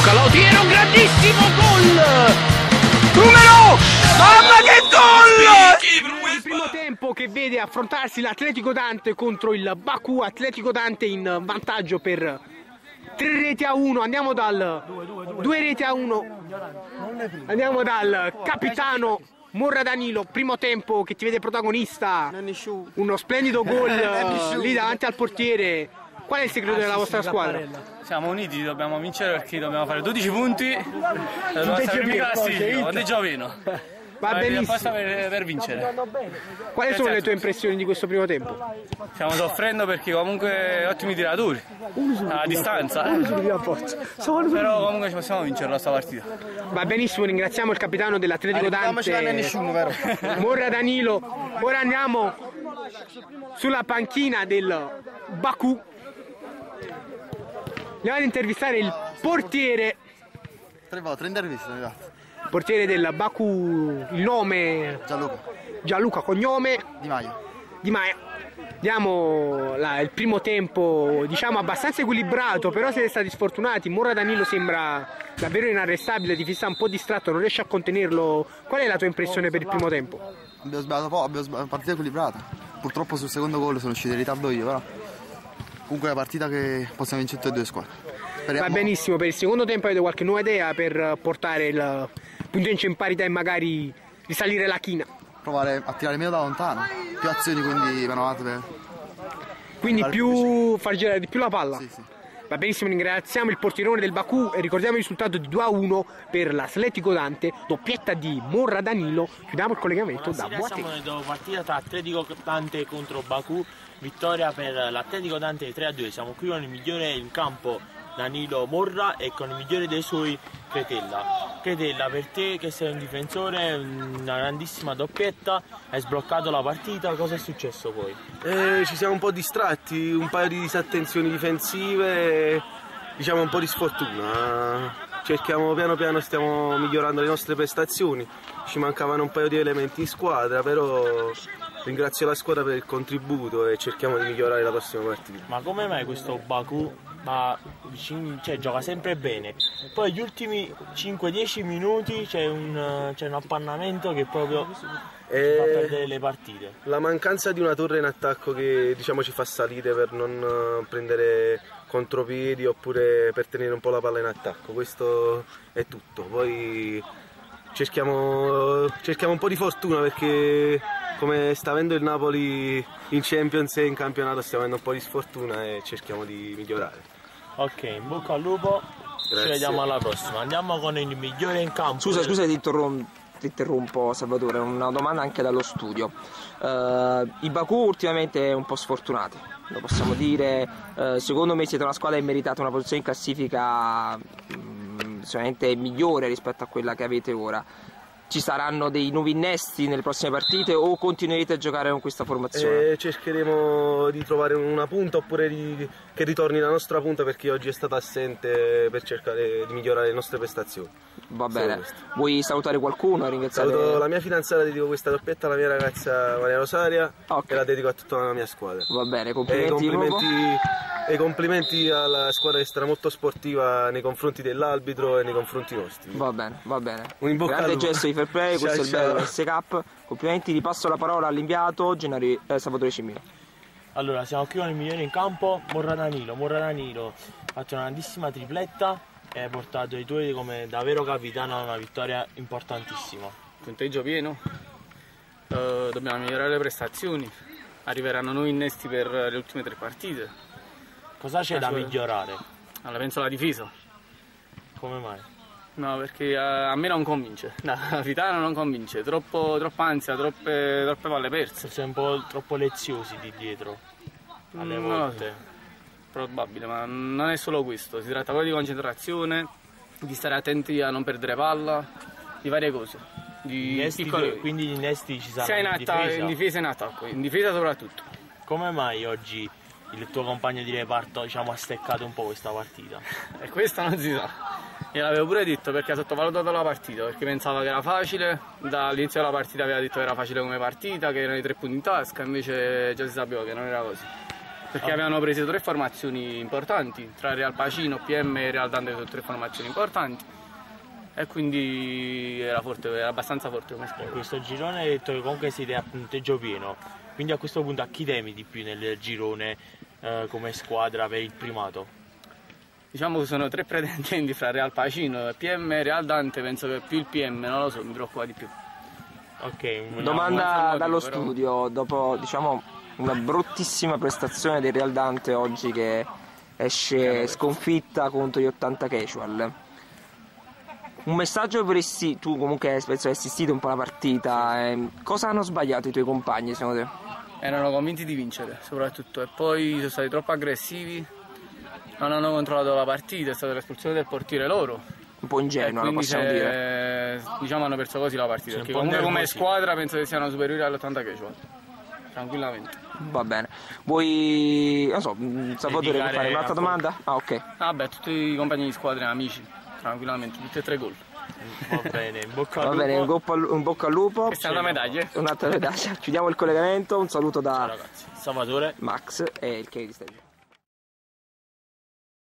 Gianluca Lautiero, grandissimo gol! Numero! Mamma che gol! Il primo tempo che vede affrontarsi l'Atletico Dante contro il Baku, Atletico Dante in vantaggio per 3-1, andiamo dal 2-1, andiamo dal capitano Morra Danilo, primo tempo che ti vede protagonista, uno splendido gol lì davanti al portiere. Qual è il segreto della vostra squadra? Siamo uniti, dobbiamo vincere perché dobbiamo fare 12 punti, dobbiamo stare mica classifica, punteggio meno. Va benissimo. Per vincere. Quali sono le tue impressioni di questo primo tempo? Stiamo soffrendo perché comunque ottimi tiratori, a distanza, però comunque ci possiamo vincere la nostra partita. Va benissimo, ringraziamo il capitano dell'Atletico Dante, Morra Danilo. Ora andiamo sulla panchina del Baku. Andiamo ad intervistare il portiere. 3 interviste, Portiere del Baku, il nome? Gianluca, cognome? Di Maia. Diamo il primo tempo, diciamo, abbastanza equilibrato, però siete stati sfortunati. Morra Danilo sembra davvero inarrestabile, ti fissa un po' distratto, non riesce a contenerlo. Qual è la tua impressione per il primo tempo? Abbiamo sbagliato poco, abbiamo una partita equilibrata. Purtroppo sul secondo gol sono uscito in ritardo io, però comunque è una partita che possiamo vincere tutte e due squadre. Va benissimo, per il secondo tempo avete qualche nuova idea per portare il punteggio in parità e magari risalire la china? Provare a tirare meno da lontano, più azioni, quindi manovate. Quindi far girare di più la palla? Sì. Va benissimo, ringraziamo il portierone del Baku e ricordiamo il risultato di 2-1 per l'Atletico Dante, doppietta di Morra Danilo. Chiudiamo il collegamento da Boate. Siamo nella partita tra Atletico Dante contro Baku, vittoria per l'Atletico Dante 3-2. Siamo qui con il migliore in campo Danilo Morra e con il migliore dei suoi Cretella. Cretella, per te che sei un difensore, una grandissima doppietta, hai sbloccato la partita, cosa è successo poi? Ci siamo un po' distratti, un paio di disattenzioni difensive, diciamo un po' di sfortuna. Cerchiamo piano piano, stiamo migliorando le nostre prestazioni, ci mancavano un paio di elementi in squadra, però ringrazio la squadra per il contributo e cerchiamo di migliorare la prossima partita. Ma come mai questo Baku gioca sempre bene, poi gli ultimi 5-10 minuti c'è un appannamento che proprio fa perdere le partite? La mancanza di una torre in attacco che, diciamo, ci fa salire per non prendere contropiedi oppure per tenere un po' la palla in attacco, questo è tutto. Poi cerchiamo un po' di fortuna perché come sta avendo il Napoli in Champions e in campionato stiamo avendo un po' di sfortuna e cerchiamo di migliorare. Ok, in bocca al lupo. Grazie. Ci vediamo alla prossima. Andiamo con il migliore in campo. Scusa, ti interrompo Salvatore, una domanda anche dallo studio. I Baku ultimamente è un po' sfortunati, lo possiamo dire. Secondo me siete una squadra che meritate una posizione in classifica sicuramente migliore rispetto a quella che avete ora. Ci saranno dei nuovi innesti nelle prossime partite o continuerete a giocare con questa formazione? Cercheremo di trovare una punta oppure che ritorni la nostra punta, perché oggi è stata assente, per cercare di migliorare le nostre prestazioni. Va bene, vuoi salutare qualcuno? Saluto la mia fidanzata, dedico questa doppietta alla mia ragazza Maria Rosaria, e la dedico a tutta la mia squadra. Va bene, complimenti. E complimenti alla squadra che sarà molto sportiva nei confronti dell'arbitro e nei confronti nostri. Va bene. Grande gesto di fair play, questo è il bello dell'SK. Complimenti, ripasso la parola all'inviato Salvatore Cimino. Allora, siamo qui con il migliore in campo, Morra Danilo. Ha fatto una grandissima tripletta e ha portato i tuoi come davvero capitano a una vittoria importantissima. Punteggio pieno, dobbiamo migliorare le prestazioni, arriveranno nuovi innesti per le ultime 3 partite. Cosa c'è da migliorare? Allora, penso alla difesa. Come mai? No, perché a me non convince, la Vitano non convince, troppa ansia, troppe palle perse. Siamo un po' troppo leziosi di dietro, alle volte. Probabile, ma non è solo questo, si tratta proprio di concentrazione, di stare attenti a non perdere palla, di varie cose. Quindi gli innesti ci saranno in difesa e in attacco, in difesa soprattutto. Come mai oggi il tuo compagno di reparto, diciamo, ha steccato un po' questa partita? E questo non si sa. Gliel'avevo pure detto perché ha sottovalutato la partita, perché pensava che era facile, dall'inizio della partita aveva detto che era facile come partita, che erano i 3 punti in tasca, invece già si sapeva che non era così. perché avevano preso 3 formazioni importanti, tra Real Pacino, PM e Real Dante, sono 3 formazioni importanti e quindi era abbastanza forte come squadra. In questo girone hai detto che comunque siete a punteggio pieno, quindi a questo punto a chi temi di più nel girone come squadra per il primato? Diciamo che sono 3 pretendenti fra Real Pacino, PM e Real Dante, penso che più il PM, non lo so, mi preoccupa di più. Ok, domanda dallo però... studio, dopo diciamo una bruttissima prestazione del Real Dante oggi che esce sconfitta contro gli 80 Casual, un messaggio vorresti, tu comunque penso hai assistito un po' alla partita, cosa hanno sbagliato i tuoi compagni secondo te? Erano convinti di vincere soprattutto e poi sono stati troppo aggressivi, non hanno controllato la partita, è stata l'espulsione del portiere loro. Un po' ingenuo, lo possiamo dire. Diciamo hanno perso così la partita, perché comunque come squadra penso che siano superiori all'80 Casual, tranquillamente. Va bene. Vuoi, non so, Salvatore, vuoi fare un'altra domanda? Ah, ok. Vabbè, tutti i compagni di squadra, amici, tranquillamente, tutti e 3 gol. Va bene, in bocca al lupo. Va bene, in bocca al lupo. Questa è una medaglia. Un'altra medaglia. Chiudiamo il collegamento, un saluto da Ciao ragazzi. Salvatore, Max e il Kenny di Stelvio.